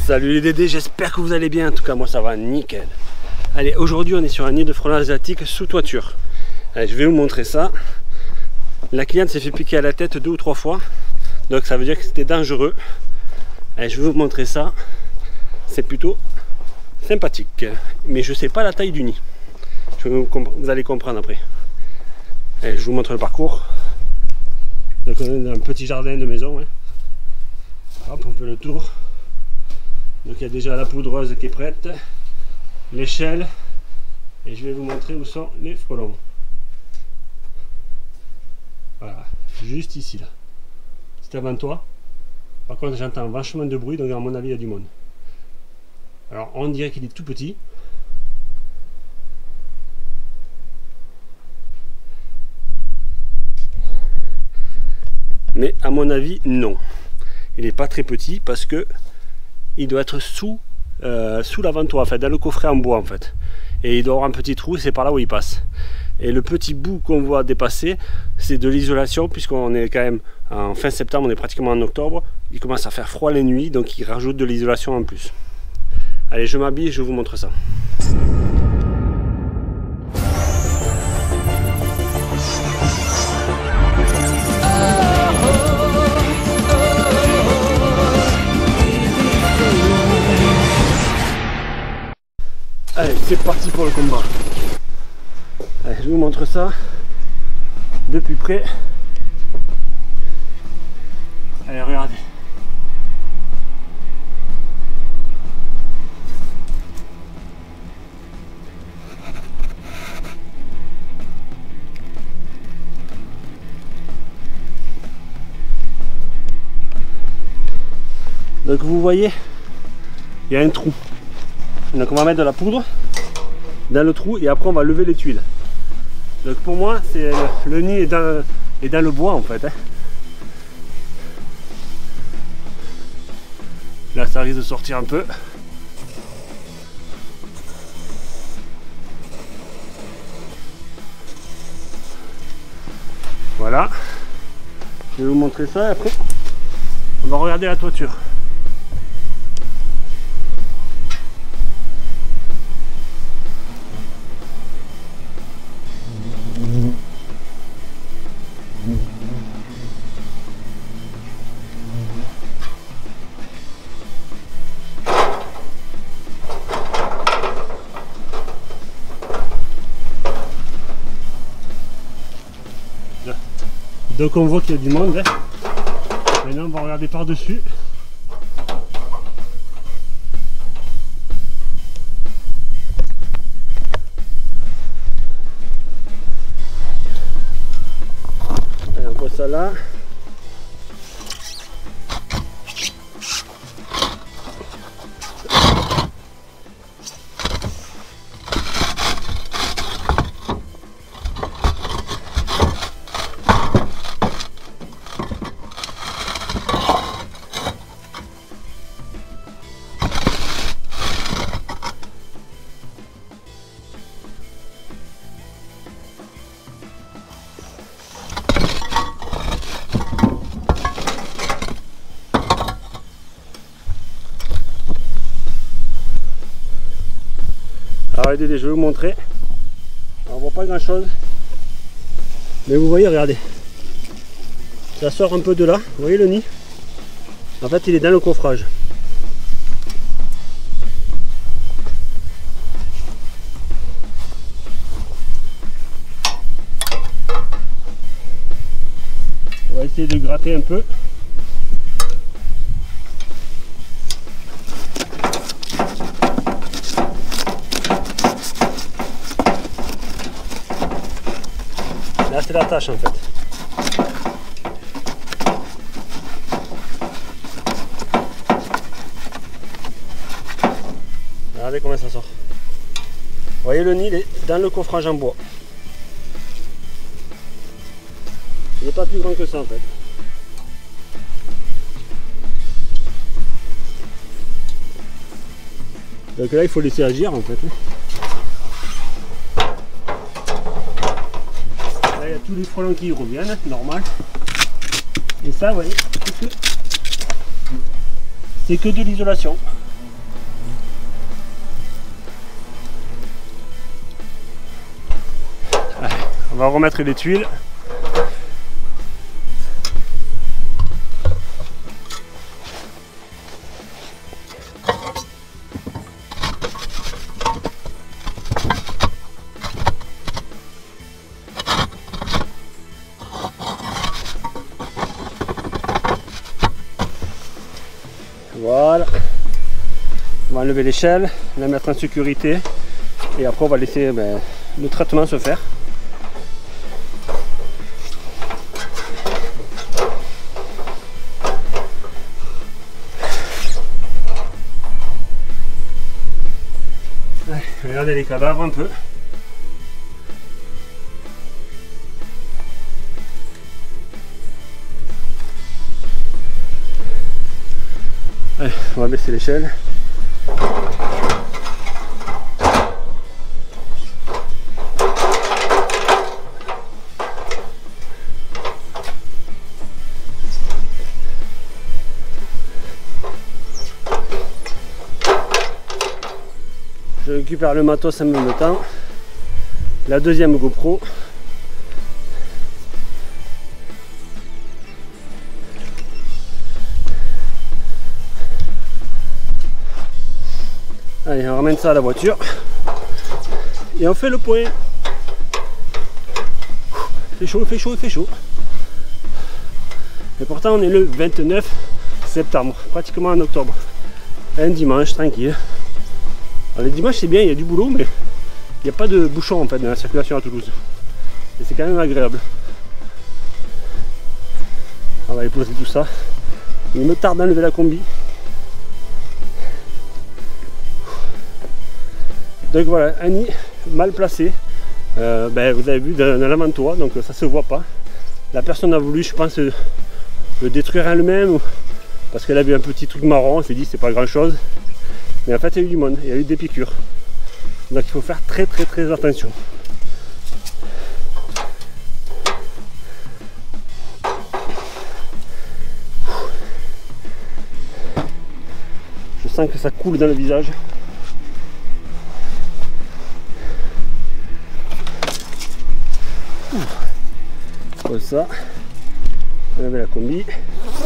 Salut les Dédés, j'espère que vous allez bien. En tout cas, moi ça va nickel. Allez, aujourd'hui on est sur un nid de frelons asiatiques sous toiture. Allez, je vais vous montrer ça. La cliente s'est fait piquer à la tête 2 ou 3 fois, donc ça veut dire que c'était dangereux. Allez, je vais vous montrer ça. C'est plutôt sympathique, mais je sais pas la taille du nid. Vous allez comprendre après. Allez, je vous montre le parcours. Donc on est dans un petit jardin de maison. Hein. Hop, on fait le tour. Donc il y a déjà la poudreuse qui est prête, l'échelle, et je vais vous montrer où sont les frelons. Voilà, juste ici là. C'est avant toi. Par contre j'entends vachement de bruit, donc à mon avis il y a du monde. Alors on dirait qu'il est tout petit. Mais à mon avis non. Il n'est pas très petit parce que il doit être sous l'avant-toit, en fait, dans le coffret en bois en fait. Et il doit avoir un petit trou, c'est par là où il passe. Et le petit bout qu'on voit dépasser, c'est de l'isolation, puisqu'on est quand même en fin septembre, on est pratiquement en octobre. Il commence à faire froid les nuits, donc il rajoute de l'isolation en plus. Allez, je m'habille et je vous montre ça. Allez, c'est parti pour le combat. Allez, je vous montre ça de plus près. Allez, regardez. Donc vous voyez, il y a un trou. Donc on va mettre de la poudre dans le trou et après on va lever les tuiles. Donc pour moi c'est le nid est dans le bois en fait. Hein. Là ça risque de sortir un peu. Voilà. Je vais vous montrer ça et après on va regarder la toiture. Donc on voit qu'il y a du monde. Hein. Maintenant on va regarder par dessus. Allez, on pose ça là. Alors Dédé, je vais vous montrer. Alors, on voit pas grand chose, mais vous voyez, regardez, ça sort un peu de là. Vous voyez le nid? En fait il est dans le coffrage. On va essayer de gratter un peu. Là c'est la tâche en fait. Regardez comment ça sort. Vous voyez le nid, il est dans le coffrage en bois. Il n'est pas plus grand que ça en fait. Donc là il faut laisser agir en fait. Là il y a tous les frelons qui reviennent, normal. Et ça, vous voyez, c'est que de l'isolation. On va remettre les tuiles. Voilà, on va enlever l'échelle, la mettre en sécurité et après on va laisser le traitement se faire. Allez, regardez les cadavres un peu. Allez, on va baisser l'échelle. Je récupère le matos en même temps. La deuxième GoPro. Allez, on ramène ça à la voiture et on fait le point. Il fait chaud, il fait chaud, il fait chaud. Et pourtant on est le 29 septembre, pratiquement en octobre. Un dimanche tranquille. Alors, les dimanches c'est bien, il y a du boulot, mais il n'y a pas de bouchon en fait dans la circulation à Toulouse. Et c'est quand même agréable. On va aller poser tout ça. Il me tarde d'enlever la combi. Donc voilà, un nid mal placé, vous avez vu dans l'avant-toit, donc ça se voit pas. La personne a voulu, je pense, le détruire elle-même, parce qu'elle a vu un petit truc marron, elle s'est dit c'est pas grand chose. Mais en fait il y a eu du monde, il y a eu des piqûres. Donc il faut faire très attention. Je sens que ça coule dans le visage. Comme ça, on avait la combi. Il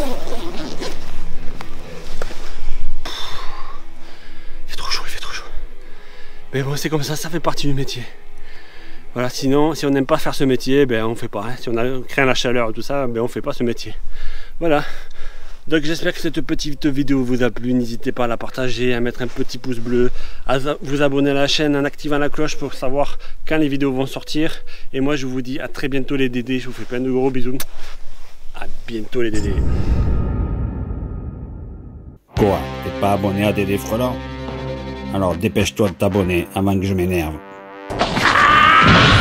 fait trop chaud, il fait trop chaud. Mais bon, c'est comme ça fait partie du métier. Voilà, sinon, si on n'aime pas faire ce métier, on fait pas. Hein. Si on craint la chaleur et tout ça, on fait pas ce métier. Voilà. Donc j'espère que cette petite vidéo vous a plu. N'hésitez pas à la partager, à mettre un petit pouce bleu, à vous abonner à la chaîne en activant la cloche pour savoir quand les vidéos vont sortir. Et moi je vous dis à très bientôt les dédés. Je vous fais plein de gros bisous. À bientôt les dédés. Quoi? T'es pas abonné à Dédé Frelant? Alors dépêche-toi de t'abonner avant que je m'énerve.